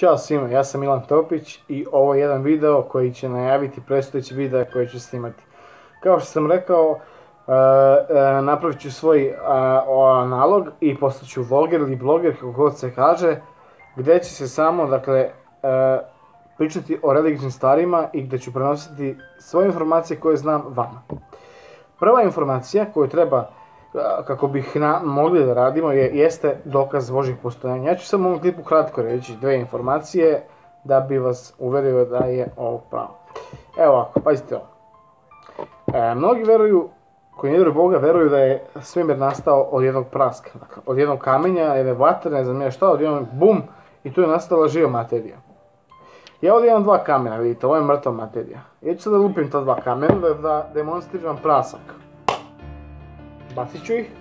Ćao svima, ja sam Milan Topić i ovo je jedan video koji će najaviti predstojeći video koji ću snimati. Kao što sam rekao, napravit ću svoj nalog i postat ću vloger ili bloger, kako god se kaže, gdje će se samo, pričati o religioznim stvarima i gdje ću prenositi svoje informacije koje znam vama. Prva informacija koju treba, kako bih mogli da radimo, jeste dokaz Božjeg postojanja. Ja ću samo u ovom klipu kratko reći dve informacije da bi vas uverio da je ovo pravo. Evo ovako, pazite ovo. Mnogi veruju, koji ne vjeruju Boga, veruju da je svemir nastao od jednog praska, od jednog kamenja, jedne vatre, ne znam ja šta, od jednog bum, i tu je nastala živa materija. Ja ovdje imam dva kamena, vidite, ovo je mrtva materija. Ja ću sada lupim ta dva kamena da demonstriram prasak. Bacit ću ih.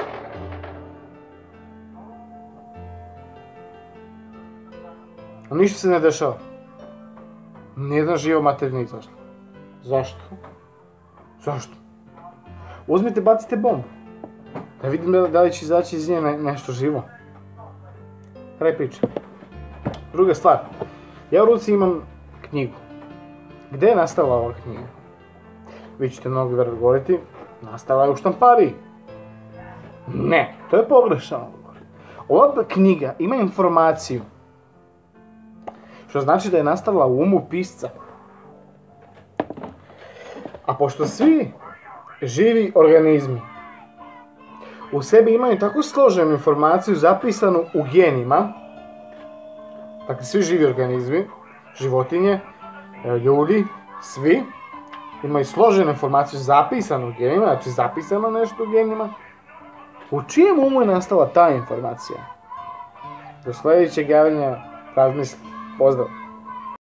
A ništa se ne dešava. Nijedna živa materija nije izašla. Zašto? Zašto? Uzmite, bacite bombu. Da vidim da li će izaći iz nje nešto živo. Kraj priče. Druga stvar. Ja u ruci imam knjigu. Gdje je nastala ova knjiga? Vi ćete mnogo vjerojatno govoriti, nastala je u štampariji. Ne, to je pogrešan odgovor. Ova knjiga ima informaciju, što znači da je nastala u umu pisca. A pošto svi živi organizmi u sebi imaju tako složenu informaciju zapisanu u genima, dakle svi živi organizmi, životinje, ljudi, svi imaju složenu informaciju zapisanu u genima, znači zapisano nešto u genima. U čijem umu je nastala ta informacija? Do sljedećeg javljanja razmisli. Pozdrav!